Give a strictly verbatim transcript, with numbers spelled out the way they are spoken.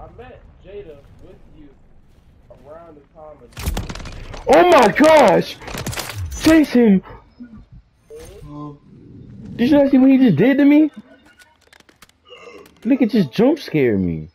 I met Jada with you around the time of Jada. Oh my gosh! Jason! Did you not see what he just did to me? Nigga just jump scared me.